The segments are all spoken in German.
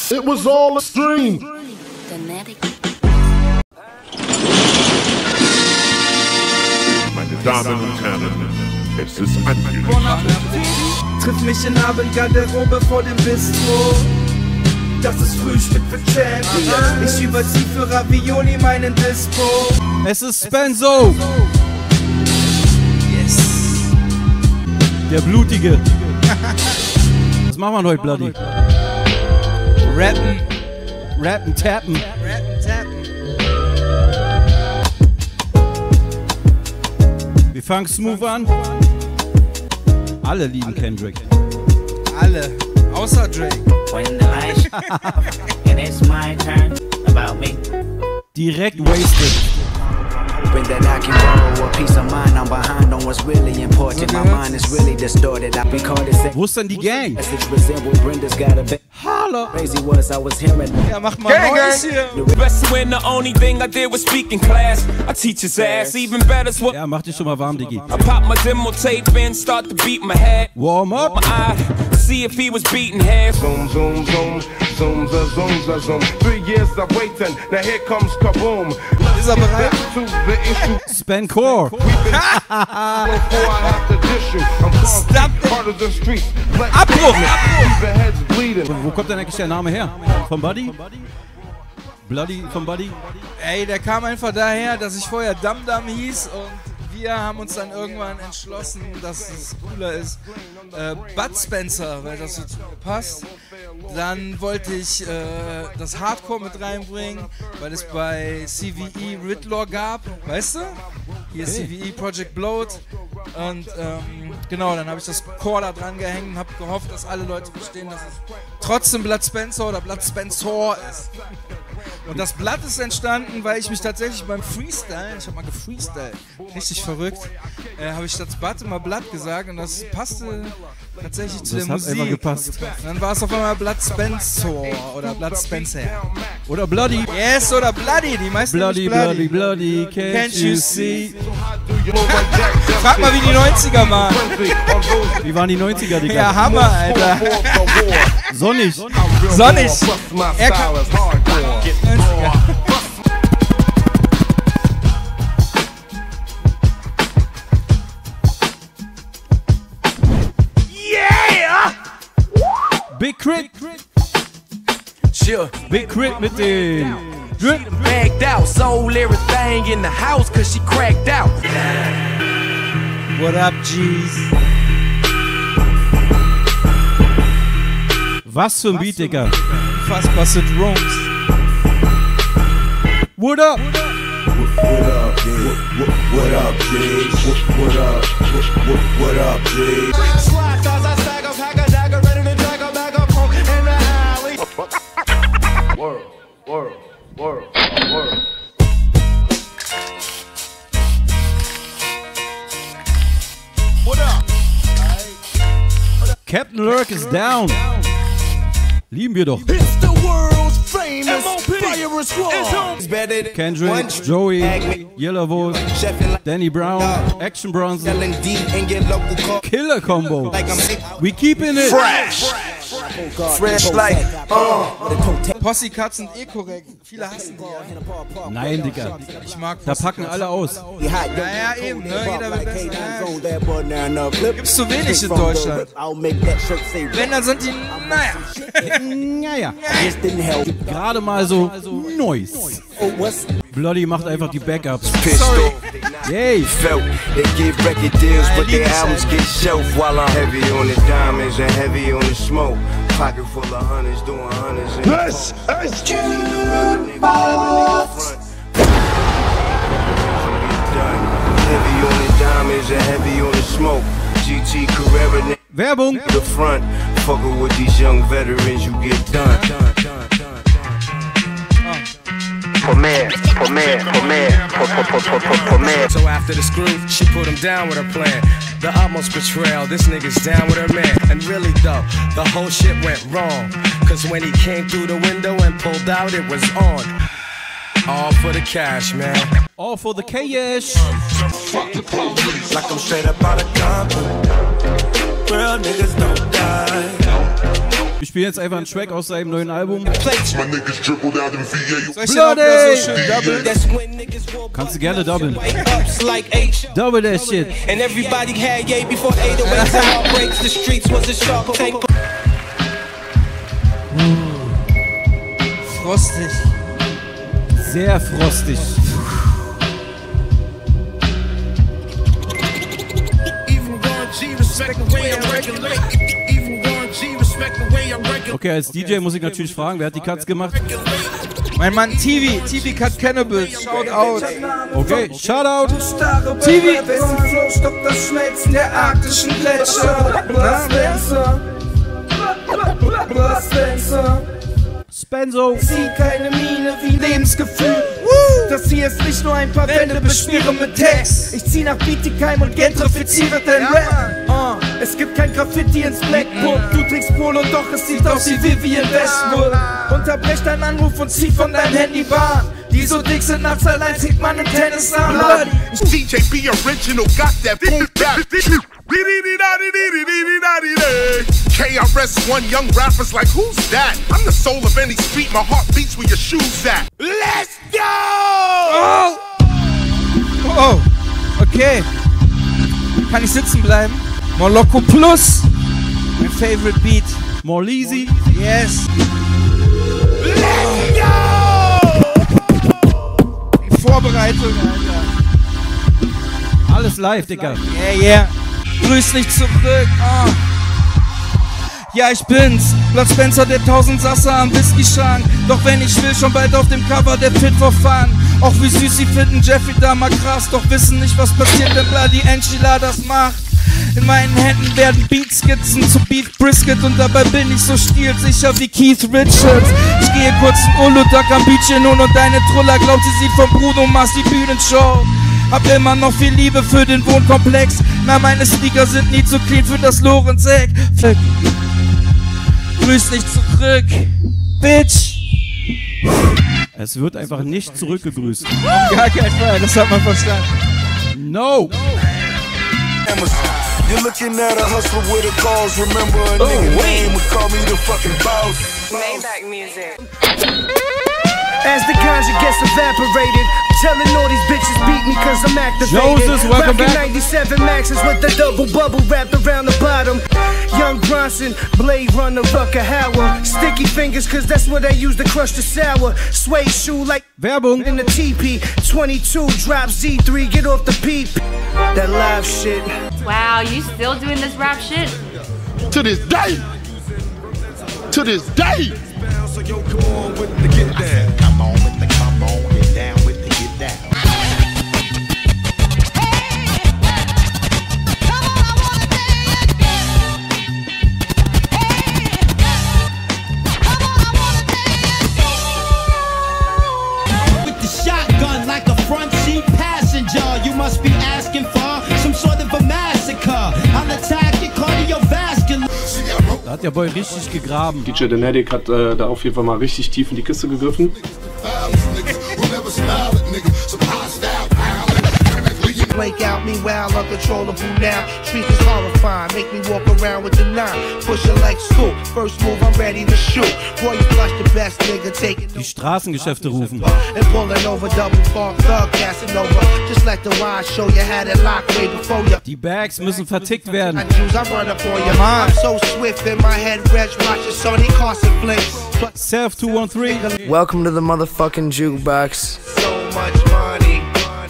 It was all a dream. Meine Damen und Herren, es ist angelegt. Triff mich in Abendgarderobe vor dem Bistro. Das ist Frühstück für Champions. Ich überzieh für Ravioli meinen Dispo. Es ist Spenzo. Yes. Der Blutige. Was machen wir heute, Bloody? Rappen. Rappen, tappen. Rappen, tappen. Wir fangen smooth an. Alle lieben Kendrick. Alle. Außer Drake. Direkt wasted. That I can borrow a piece of mind. I'm behind on what's really important. My mind is really distorted. I recorded Wo ist denn die Gang? message resemble Brenda's got a bit. Hallo. Crazy was I was hearing. Ja, mach mal Neues hier. Best when the only thing I did was speak in class. I teach his ass, even better's what Ja, mach dich schon mal warm, Diggi. I pop my demo tape in, start to beat my head. Warm up. My eye, see if he was beating head. Zoom, zoom, zoom, zoom, zoom, zoom, zoom. 3 years of waiting, now here comes kaboom. Ist er bereit? To the issue. Spancore. Before I have to dish you, I'm Stop it. part of the street. Abbruch! The heads bleeding. Wo kommt denn eigentlich der Name her? Vom Buddy? Bloody vom Buddy? Ey, der kam einfach daher, dass ich vorher Dum Dum hieß und wir haben uns dann irgendwann entschlossen, dass es cooler ist. Bud Spencer, weil das so zu mir passt. Dann wollte ich das Hardcore mit reinbringen, weil es bei CVE Ridlaw gab, weißt du? Hier ist CVE Project Bloat und genau, dann habe ich das Core da dran gehängt und habe gehofft, dass alle Leute verstehen, dass es trotzdem Blood Spencer oder Blood Spencer ist. Und das Blatt ist entstanden, weil ich mich tatsächlich beim Freestyle, ich habe mal gefreestylt, richtig verrückt, habe ich statt Blatt immer Blatt gesagt und das passte tatsächlich zu der Das hat Musik. einfach gepasst. Dann war es auf einmal Blood Spencer oder Blood Spencer. Oder Bloody. Yes, oder Bloody, die meisten Bloody, nämlich Bloody, Bloody, Can't you see? Frag mal, wie die 90er waren. Wie waren die 90er, Digga? Ja, Hammer, Alter. Sonnig. Sonnig. Er kann 90er. Big Crit. Sure. Big Crit mit den Drip. Bagged out, sold everything in the house cause she cracked out. What up, G's? Was für ein Beat, Digga. Unfassbar Drums. What up? What up, G? What up, G? What up? What up, G? Slide cause I stack up, hack a dagger, ready to drag a bag up punk in the alley. World, world, world, world. What up? Captain Lurk is down. Lieben wir doch. It's the world's famous Fire Squad. Kendrick, Joey, Yellow Wolf, Danny Brown, Action Bronson, Killer Combo. We keeping it Fresh like Posse Cuts sind korrekt. Viele hassen die ja. Nein, Digga. Ich mag Da Posse packen alle aus. Ja, eben, ne? Jeder will besser. Gibt's zu wenig in Deutschland. Wenn, dann sind die, naja. Naja. Gerade mal so Noise. Bloody macht einfach die Backups. Sorry. Yay. Felt they give record deals, but their albums get shelved while I'm heavy on the diamonds and heavy on the smoke. Pocket full of hundreds, doing hundreds. This is Heavy on the diamonds and heavy on the smoke. GT Carrera, Werbung. the front. Fucking with these young veterans, you get done. So after the screw, she put him down with her plan. The utmost betrayal, this nigga's down with her man. And really though, the whole shit went wrong. Cause when he came through the window and pulled out, it was on. All for the cash, man. All for the cash. Like I'm straight up out of Compton. Real niggas don't die. Wir spielen jetzt einfach einen Track aus seinem neuen Album. Soll ich den auch wieder so schön doublen? Kannst du gerne doublen. Double that shit. And everybody had yay before 808s and heartbreaks. The streets was a sharp take. Frostig. Sehr frostig. Okay, als DJ muss ich natürlich fragen, wer hat die Cuts gemacht? Mein Mann TV Cut Cannibals, shout out. Okay, shout out. TV. Flow stoppt das Schmelzen der arktischen Gletscher. Spenzo. Sieh keine Miene wie Lebensgefühl. Das hier ist nicht nur ein paar Wände beschmieren mit Text. Ich zieh nach Bietigheim und gentrifiziere den Rap. Es gibt kein Graffiti ins Blackbook. Du trägst Polo, doch es sieht aus wie Vivian Westwood. Unterbrech deinen Anruf und zieh von deinem Handy Bahn. Die so dick sind, nachts allein zieht man im Tennis an. DJ B original got that boom back. KRS-One young rappers like, who's that? I'm the soul of any street, my heart beats where your shoes at. Let's go! Oh! Oh, okay. Kann ich sitzen bleiben? Moloko Plus, mein favorite beat. More Leezy. Yes. Let's go! Die Vorbereitung, Alter. Alles live, Digga. Yeah. Grüß nicht zurück. Oh. Ja, ich bin's. Bud Spencer, der 1000 Sasser am Whisky-Schrank. Doch wenn ich will, schon bald auf dem Cover der Fit for Fun. Auch wie süß sie finden Jeffrey Dahmer krass. Doch wissen nicht, was passiert, wenn Bloody Angela das macht. In meinen Händen werden Beatskizzen zu Beef Brisket. Und dabei bin ich so stilsicher wie Keith Richards. Ich gehe kurz in Uludag am Beach hin und deine Truller glaubt, sie sieht von Bruno Mars die Bühnenshow. Hab immer noch viel Liebe für den Wohnkomplex. Na, meine Sneaker sind nie zu clean für das Lorenzeck. Grüß nicht zurück, Bitch. Es wird einfach nicht zurückgegrüßt. Gar kein Fall, das hat man verstanden. No. You're looking at a hustler with a cause. Remember a nigga name would call me the fucking boss. Maybach music. As the ganja gets evaporated, telling all these bitches beat me cause I'm activated. Joseph, welcome back. 97 Maxes with the double bubble wrapped around the bottom. Young Bronson, Blade Runner, Rucker Hauer. Sticky fingers cause that's what I use to crush the sour. Suede shoe like Werbung in the TP. 22 drop Z3, get off the peep. That live shit. Wow, you still doing this rap shit? To this day. To this day. So yo, come on with the get down. Come on with the come on, get down with the get down. With the shotgun like a front seat passenger, you must be asking for some sort of a massacre. I'll attack your cardiovascular. Da hat der Boy richtig gegraben. DJ Denedik hat da auf jeden Fall mal richtig tief in die Kiste gegriffen. Blake out, meanwhile uncontrollable now. Streets is horrifying, make me walk around with the nine. Push it like school, first move I'm ready to shoot. Boy, you flush the best nigga taking Die Straßengeschäfte rufen. and pulling over double park, thug gassing over. Just let the wine show you had it locked way before you. Die Bags müssen vertickt werden. I run up on your mind. I'm so swift in my head, Reg, watching Sony Carson flicks. Self 213. Welcome to the motherfucking jukebox. So much money.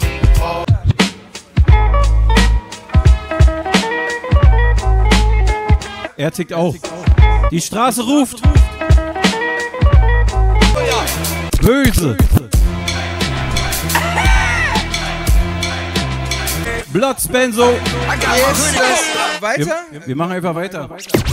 Er tickt auch. Die Straße ruft. Böse. Blood Spenzo. Weiter? Wir machen einfach weiter.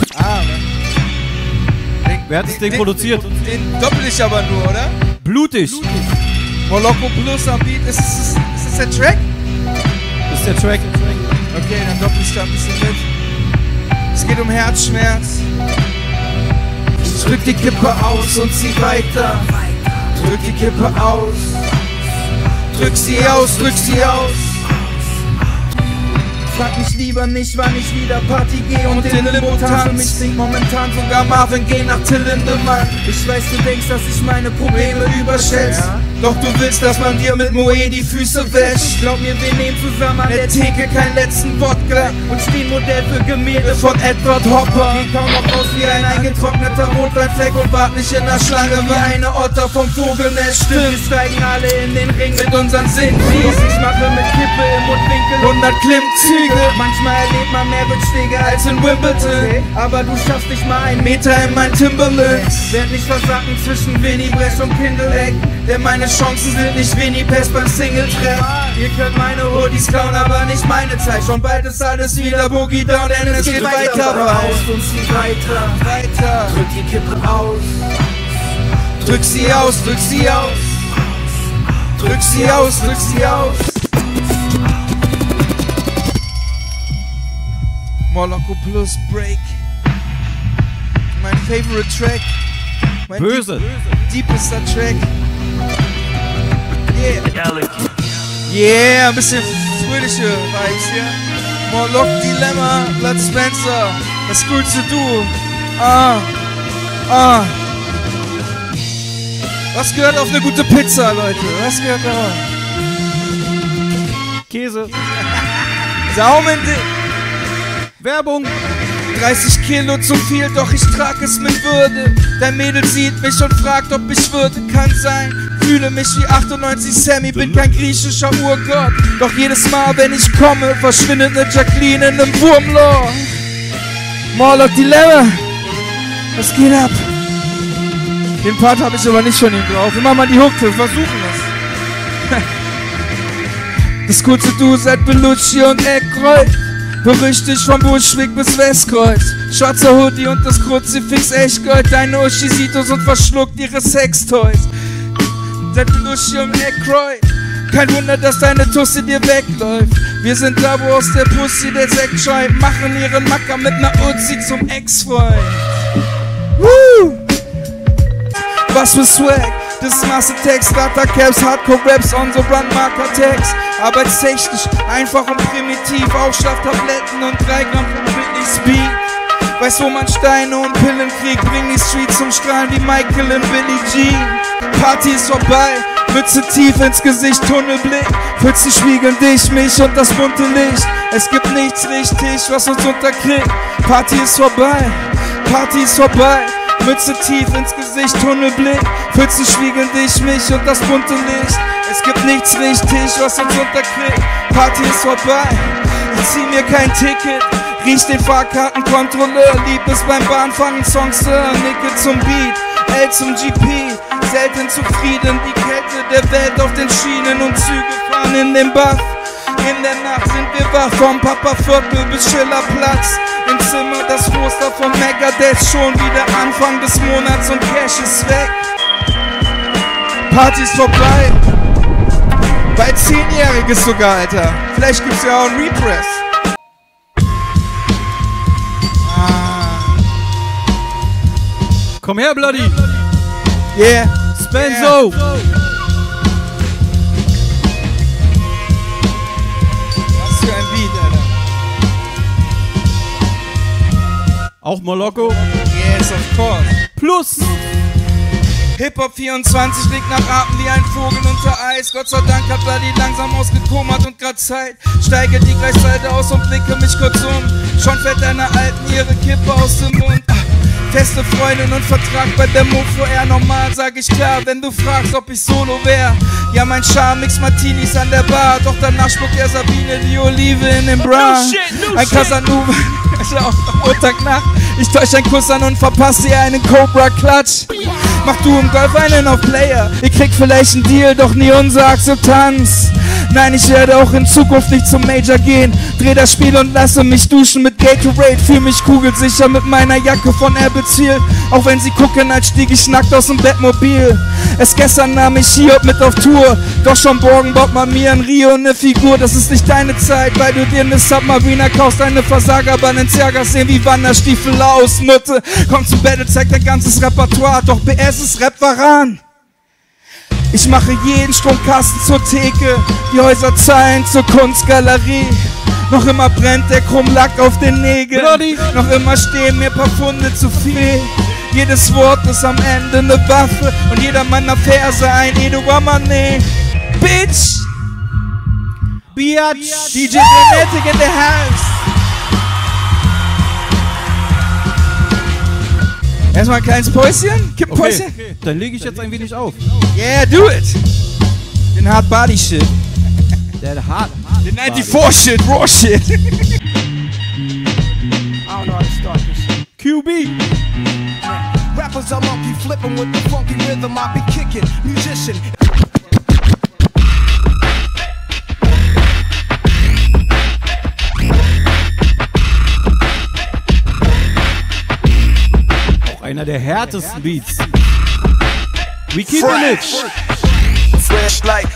Wer hat das Ding produziert? Den doppel ich aber nur, oder? Blutig. Moloko Plus am Beat. Ist das der Track? Das ist der Track. Okay, dann doppel ich da ein bisschen mit. Es geht um Herzschmerz. Ich drück die Kippe aus und zieh weiter. Drück die Kippe aus. Drück sie aus, drück sie aus. Frag mich lieber nicht, wann ich wieder Party gehe und in Limbo tanz. Für mich singt momentan sogar Marvin Gaye nach Till Lindemann. Ich weiß, du denkst, dass ich meine Probleme überschätze, doch du willst, dass man dir mit Moe die Füße wäscht. Glaub mir, wir nehmen zusammen an der Theke keinen letzten Wodka und stehen Modell für Gemälde von Edward Hopper. Geht kaum noch aus wie ein eingetrockneter Rotweinfleck und wart nicht in der Schlange wie eine Otter vom Vogelnest. Stimmt, wir steigen alle in den Ring mit unseren Sinnflies. Ich mache mit Kippe im Mundwinkel 100 Klimmzüge. Manchmal erlebt man mehr Rückschläge als in Wimbledon, aber du schaffst nicht mal einen Meter in mein Timberlands. Werd nicht versacken zwischen Winnie Bresch und Kindleegg, denn meine Chancen sind nicht Winnie Pest beim Single-Treff. Ihr könnt meine Hoodies klauen, aber nicht meine Zeit. Schon bald ist alles wieder Boogie Down, denn es geht weiter. Raus und zieh weiter. Drück die Kippe aus. Drück sie aus, drück sie aus. Drück sie aus, drück sie aus. Moloko Plus Break. Mein favorite Track. Mein Böse. Deepester Track. Yeah, ein bisschen fröhliche Vibes hier. Morlock Dilemma, Bud Spencer. Was cool zu do. Was gehört auf eine gute Pizza, Leute? Was gehört da? Käse. Daumen dick. Werbung. 30 Kilo zu viel, doch ich trag es mit Würde. Dein Mädel sieht mich und fragt, ob ich würde. Kann sein, fühle mich wie 98 Sammy, bin kein griechischer Urgott. Doch jedes Mal, wenn ich komme, verschwindet eine Jacqueline in einem Wurmloch. Morlock Dilemma, was geht ab? Den Part habe ich aber nicht von ihm drauf. Wir machen mal die Hook, wir versuchen es. Das kurze Du seit Belushi und Eckreuth. Berüchtigt vom Buschweg bis Westkreuz. Schwarzer Hoodie und das Kruzifix Echtgold. Deine Uschi sieht uns und verschluckt ihre Sextoys. Seit Belushi und Eckreuth. Kein Wunder, dass deine Tussi dir wegläuft. Wir sind da, wo aus der Pussy der Sekt schäumt. Machen ihren Macker mit ner Uzi zum Ex-Freund. Woo! Was für Swag, das ist Masse-Text, Starter-Caps, Hardcore-Raps, on the Brandmarker-Text. Arbeitstechnisch, einfach und primitiv, Aufschlaftabletten und 3 Gramm von Britney Speed. Weiß, wo man Steine und Pillen kriegt, bring die Street zum Strahlen wie Michael und Billie Jean. Party ist vorbei, Mütze tief ins Gesicht, Tunnelblick, Pfütze spiegeln dich, mich und das bunte Licht. Es gibt nichts richtig, was uns unterkriegt. Party ist vorbei, Party ist vorbei. Mütze tief ins Gesicht, Tunnelblick, Pfütze spiegeln dich, mich und das bunte Licht. Es gibt nichts richtig, was uns unterkriegt. Party ist vorbei, ich zieh mir kein Ticket. Riech den Fahrkartenkontrolleur, lieb es beim Bahnfahren, Songs hören, nicke zum Beat, L zum GP. Selten zufrieden, die Kälte der Welt auf den Schienen und Züge fahren in den Bach. In der Nacht sind wir wach, vom Papa-Viertel bis Schillerplatz. Im Zimmer das Poster von Megadeth, schon wieder Anfang des Monats und Cash ist weg. Party ist vorbei, bei 10-Jähriges sogar, Alter. Vielleicht gibt's ja auch einen Repress. Komm her, Bloody. Yeah. Spenzo. Yeah. Was für ein Beat, Alter. Auch Moloko. Yes, of course. Plus. Hip-Hop 24 liegt nach Atem wie ein Vogel unter Eis. Gott sei Dank hat Bloody langsam ausgekommert und grad Zeit. Steige die Gleichseite aus und blicke mich kurz um. Schon fällt einer Alten ihre Kippe aus dem Mund. Feste Freundin und Vertrag bei der Mofo eher normal, sag ich klar, wenn du fragst, ob ich solo wär. Ja, mein Charme mix Martinis an der Bar, doch danach spuckt er Sabine die Olive in den Bra. Ein Casanova, Montagnacht, ich täusch einen Kuss an und verpasse ihr einen Cobra-Klatsch. Mach du im Golf einen auf Player, ihr kriegt vielleicht einen Deal, doch nie unsere Akzeptanz. Nein, ich werde auch in Zukunft nicht zum Major gehen. Dreh das Spiel und lasse mich duschen mit Gatorade. Fühl mich kugelsicher mit meiner Jacke von Apple's-Hill. Auch wenn sie gucken, als stieg ich nackt aus dem Bettmobil. Erst gestern nahm ich Hiob mit auf Tour. Doch schon morgen baut man mir in Rio eine Figur. Das ist nicht deine Zeit, weil du dir eine Submariner kaufst. Eine Versager Balenciaga sehen wie Wanderstiefel aus, Nutte. Komm zum Battle, zeig dein ganzes Repertoire. Doch BS ist Rap-Varan. Ich mache jeden Stromkasten zur Theke, die Häuser zahlen zur Kunstgalerie. Noch immer brennt der Krummlack auf den Nägeln. Bloody. Noch immer stehen mir paar Pfunde zu viel. Jedes Wort ist am Ende ne Waffe und jeder meiner Verse ein Eduamane. Bitch! Biatch! DJ Genetic in the house! Erstmal ein kleines Päuschen. Gib ein Päuschen. Okay. Dann lege ich jetzt ein wenig auf. Yeah, do it! Den Hard Body Shit. Der Hard. Den 94 Shit, Raw Shit. I don't know how to start this. QB. Rappers are monkey flipping with the funky rhythm I be kicking. Musician. Auch einer der härtesten Beats. We keep it. Fresh like,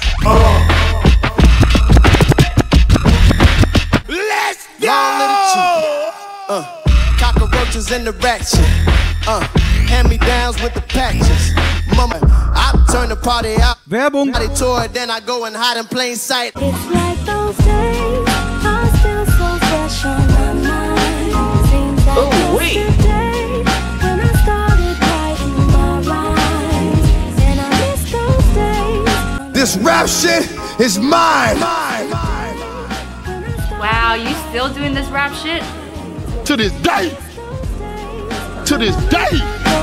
Let's go! Cockroaches in the ratchet. Hand-me-downs with the patches. Mama, I turn the party out. Werbung. I tour, then I go and hide in plain sight. It's like those days, I'm still so fresh on my mind. Seems like yesterday when I started writing my rhymes. And I miss those days. This rap shit is mine. Wow, you still doing this rap shit? To this day. To this day.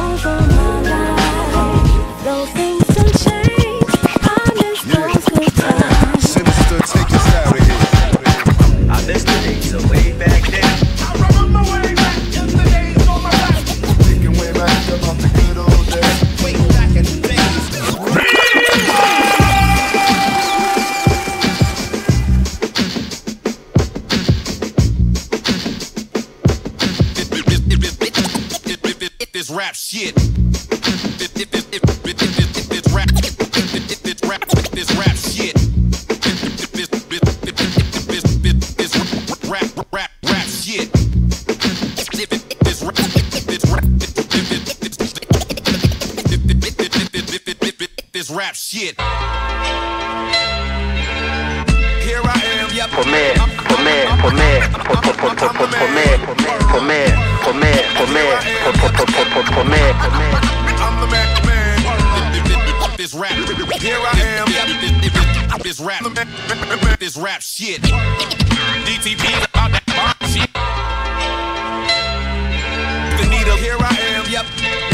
Those things don't change. I miss those good times. Sinister, take us out of here. I miss the days of way back then. I remember way back yesterday on my back. Thinking way back about the good old days. Way back in the days. This rap shit. This rap shit. Rap shit. This rap shit. Here I am, yep. For me. I'm the man. This rap. Here I am, yep. This rap shit. DTP about that bomb shit. The needle. Here I am, yep.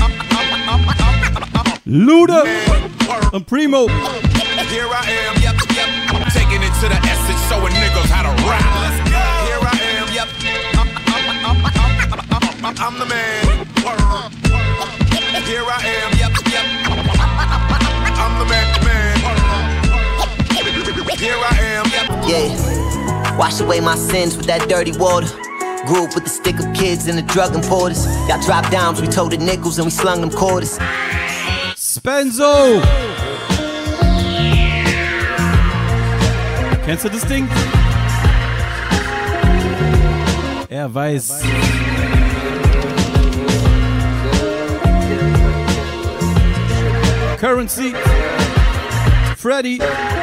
Luda and Primo. Here I am, yep. Taking it to the essence, showing niggas how to rap. Here I am, yep. I'm the man. Here I am, yep. I'm the man. Here I am, yep. Yeah, wash away my sins with that dirty water. Grew up with the stick of kids and the drug importers. Y'all dropped dimes, we told the nickels and we slung them quarters. Spenzo! Kennst du das Ding? Er weiß. Currency. Freddy.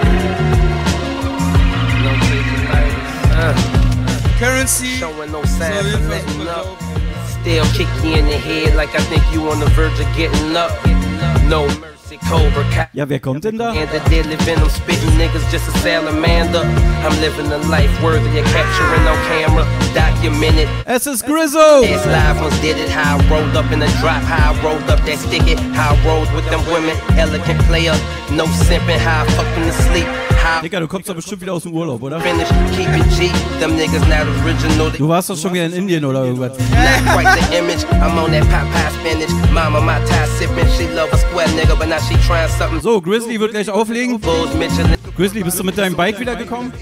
Currency. Showing no signs of letting up. Still kick you in the head like I think you on the verge of getting up. No mercy, Cobra Kai. Ja, wer kommt denn da? And the deadly venom spitting niggas just a salamander. I'm living a life worthy of capturing on camera. Documented. Es ist Grizzo. It's live ones did it. How I rolled up in the drop. How I rolled up that stick it. How I rolled with them women. Elegant player. No simping. How I fucking to sleep. Digga, du kommst doch bestimmt wieder aus dem Urlaub, oder? Du warst doch schon wieder in Indien oder irgendwas. So, Grizzly wird gleich auflegen. Grizzly, bist du mit deinem Bike wieder gekommen?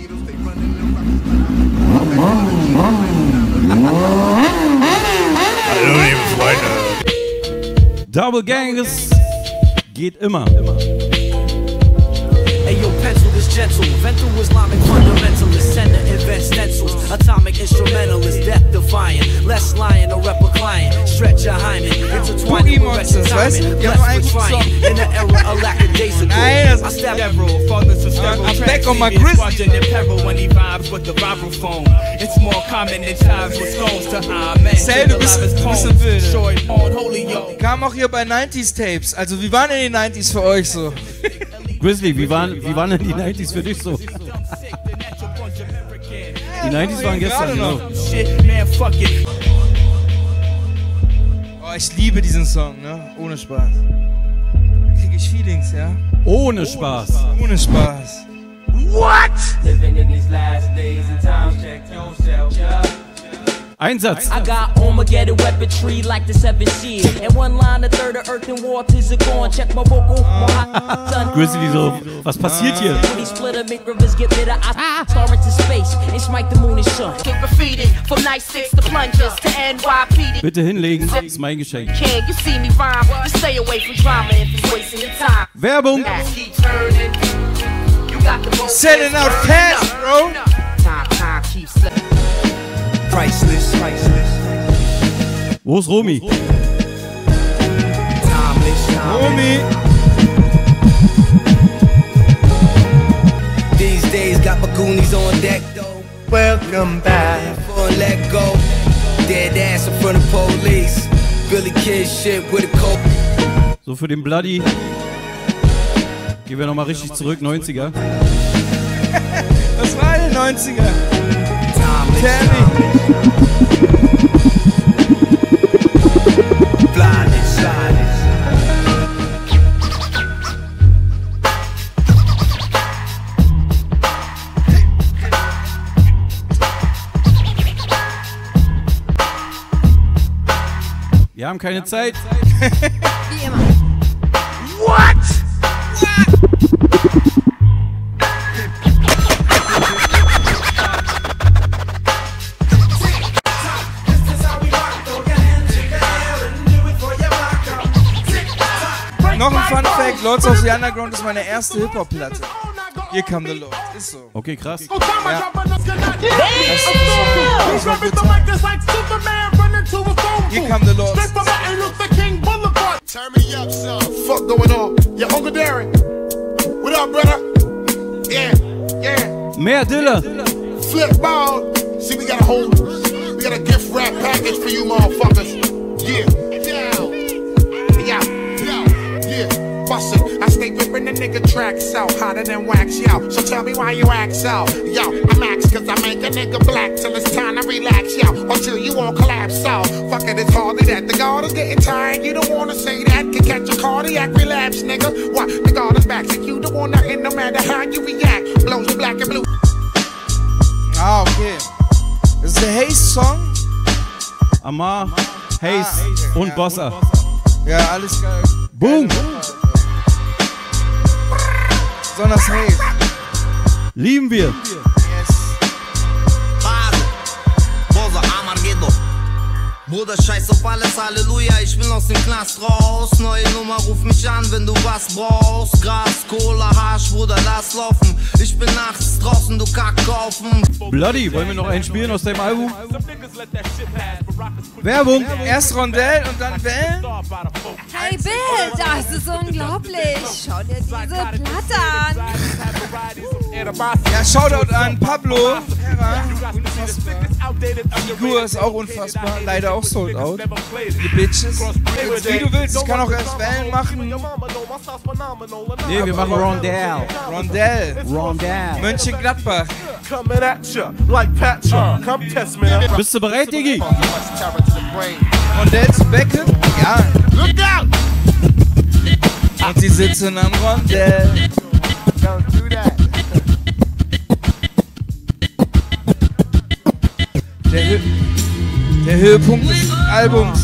Hallo, liebe Freunde. Double Gangs geht immer. Hey, yo, pencil is gentle. Vental Islamic fundamentalist. Sender invents stencils. Atomic instrumentalist. Death defying. Less lying or rep a client. Stretch your hymen. Intertwining with wretched timing. Less trying. In the era of lackadaisical. Nein, I step I'm back on my Grizzly. When he vibes with the vibraphone. It's more common than chives with stones to our men. Sel, du bist wilde. Kam auch hier bei 90s Tapes. Also wie waren denn die 90s für euch so? Grizzly, wie waren denn die 90s für dich so? Die 90s waren gestern, genau. Oh, ich liebe diesen Song, ne? Ohne Spaß. Da krieg ich Feelings, ja? Ohne Spaß. Ohne Spaß. What? Living in these last days and times, check yourself, yeah. Einsatz. I got Armageddon weaponry like the 7 Seas. And one line, a third of earth and water is a gone. Check my vocal. Grizzly so, was passiert hier? These splitter make rivers get bitter. I star into space and smite the moon and sun. Get defeated from night 6 to plungers to NYPD. Bitte hinlegen, das ist mein Geschenk. Can't you see me rhyme? Just stay away from drama if it's wasting your time. Werbung. Selling out fast, bro. Time keeps slipping. Priceless. Wo ist Romy? Romy. These days got my Goonies on deck though. Welcome back. Let go. Dead ass in front of police. Billy Kid shit with a coat. So für den Bloody. Gehen wir nochmal richtig zurück, 90er. Was war denn 90er? Tammy. Wir haben keine Zeit. Wie immer. What? Noch ein Fun Fact, Lords of the Underground ist meine erste Hip-Hop-Platte. Here Come the Lord, ist so. Okay, krass. Ja. Here Come the Lord. Turn me up, son. Fuck going on? You Uncle Darren? What up, brother? Yeah. Mehr Dilla. Flip ball. See, we got a gift wrap package for you motherfuckers. Yeah. Bust it. I stay ripping the nigga tracks out, hotter than wax, yo. So tell me why you axe out. Yo, I'm axe cause I make a nigga black till it's time to relax, yo. Until you won't collapse out. Fuck it, it's hardly that. The guard is getting tired, you don't wanna say that. Can catch a cardiac relapse, nigga. What? The guard is back, so you don't wanna hit no matter how you react. Blows you black and blue. Ah, okay. Das ist der Haze-Song. Amar, Haze und Bossa. Ja, alles geil. Boom. Besonders Haze. Lieben wir. Bruder, scheiß auf alles, Halleluja, ich bin aus dem Knast raus. Neue Nummer, ruf mich an, wenn du was brauchst. Gras, Cola, Hasch, Bruder, lass laufen. Ich bin nachts draußen, du Kackhaufen. Bloody, wollen wir noch einen spielen aus deinem Album? Werbung. Erst Rondell und dann Wellen. Hey Bill, das ist unglaublich. Schau dir diese Platte an. Ja, Shoutout an Pablo. Herra, unfassbar. Die Figur ist auch unfassbar. Leider auch sold out. Die Bitches. Jetzt, wie du willst, ich kann auch erst Wellen machen. Nee, wir machen Rondell. Rondell. Mönchengladbach. Bist du bereit, Diggi? Rondell zu Beckham? Ja. Und sie sitzen am Rondell. Der Höhepunkt des Albums.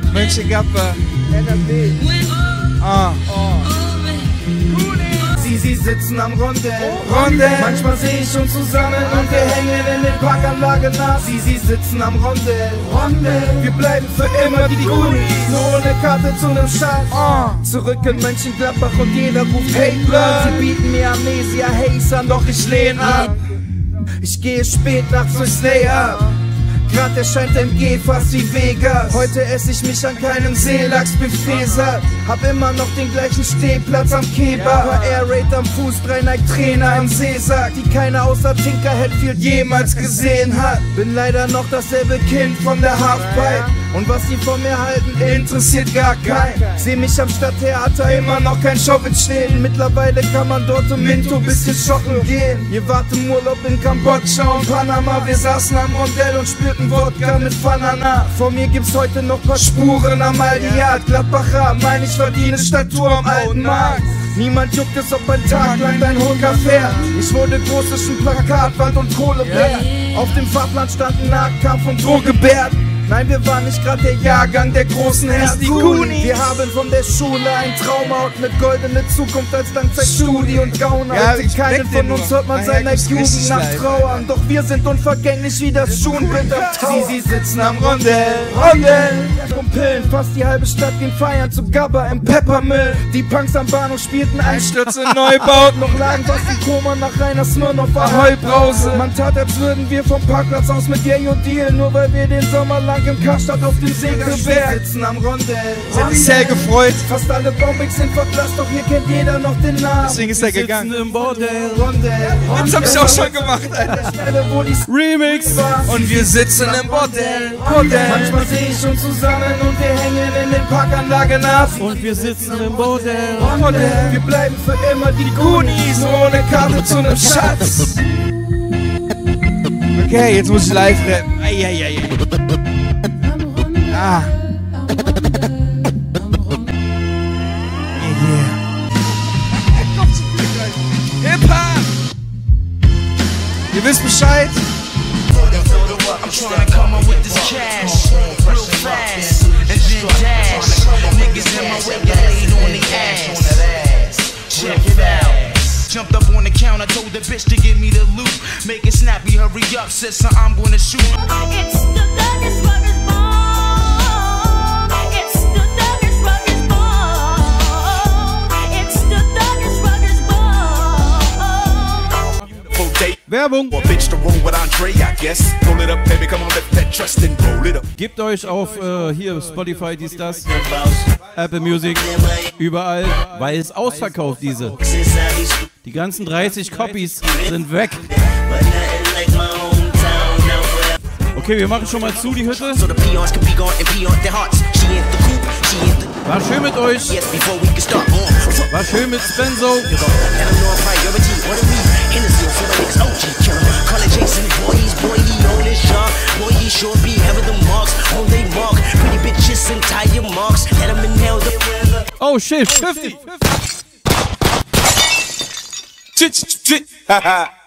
Mönchengladbach. NRW. sitzen am Rondell. Manchmal seh ich uns zusammen und wir hängen in den Parkanlagen nach. Sie sitzen am Rondell. Wir bleiben für immer wie die Goonies, nur ohne Karte zu nem Schatz. Zurück in Mönchengladbach und jeder ruft Hey Blood. Sie bieten mir Amnesia Haze an, doch ich lehn ab. Ich gehe spät nachts durchs Lay-Up. Grad erscheint MG fast wie Vegas. Heute esse ich mich an keinem Seelachsbuffet satt. Hab immer noch den gleichen Stehplatz am Kebab. Air Raid am Fuß, 3 Nike-Trainer im Seesack, die keiner außer Tinker Hatfield jemals gesehen hat. Bin leider noch dasselbe Kind von der Halfpipe. Und was die von mir halten, interessiert gar keinen. Seh mich am Stadttheater immer noch kein Shoppen stehen. Mittlerweile kann man dort im Minto bisschen shoppen gehen. Ihr wart im Urlaub in Kambodscha und Panama. Wir saßen am Rondell und spürten Wodka mit Banana. Vor mir gibt's heute noch paar Spuren am Aldiat. Gladbacher, mein ich verdiene Statur am alten Markt. Niemand juckt es, ob ein Tag lang dein Honka fährt. Ich wurde groß zwischen Plakatwand und Kohleberg. Auf dem Fahrplan standen Nahkampf und Drohgebärd. Nein, wir waren nicht gerade der Jahrgang der großen Herren. Wir haben von der Schule ein Trauma und mit goldene Zukunft als Langzeitstudie und Gauner. Ja, keinen von uns hört man seiner Jugend nach trauern. Doch wir sind unvergänglich wie das Schuhenbild am Tower. Sie sitzen am Rondell. Pillen, fast die halbe Stadt ging feiern zu Gabba im Peppermill. Die Punks am Bahnhof spielten Einstürze in Neubauten. Noch lagen fast die Koma nach Rainer Smirnoff Ahoi-Brause. Man tat, als würden wir vom Parkplatz aus mit Gang und Deal, nur weil wir den Sommer lang im Karstadt auf dem Segelberg sitzen am Rondell. Hätte ich sehr gefreut. Fast alle Bombings sind verblasst, doch hier kennt jeder noch den Namen. Deswegen ist er gegangen. Im Bordell. Das hab ich auch schon gemacht, Alter. Remix. Und wir sitzen im Bordell. Manchmal seh ich uns zusammen und wir hängen in den Parkanlagen ab. Und wir sitzen im Bordell. Wir bleiben für immer die Goonies, ohne Karte zu nem Schatz. Okay, jetzt muss ich live rappen. Ah. Hip-Hop! Ihr wisst Bescheid. I'm trying to come up with this cash real fast and then dash. Niggas in my way get laid on the ass. Check it out. Jumped up on the counter, told the bitch to give me the loot. Make it snappy, hurry up, said son, I'm gonna shoot. It's the Douglas Brothers Ball. It's the Douglas Brothers Ball. It's the Douglas Brothers Ball. Werbung! Gebt euch auf hier Spotify, dies, das, Apple Music, überall, weil es ausverkauft diese. Die ganzen 30 Copies sind weg. Okay, wir machen schon mal zu, die Hütte. War schön mit euch. War schön mit Spenzo. Oh shit, 50.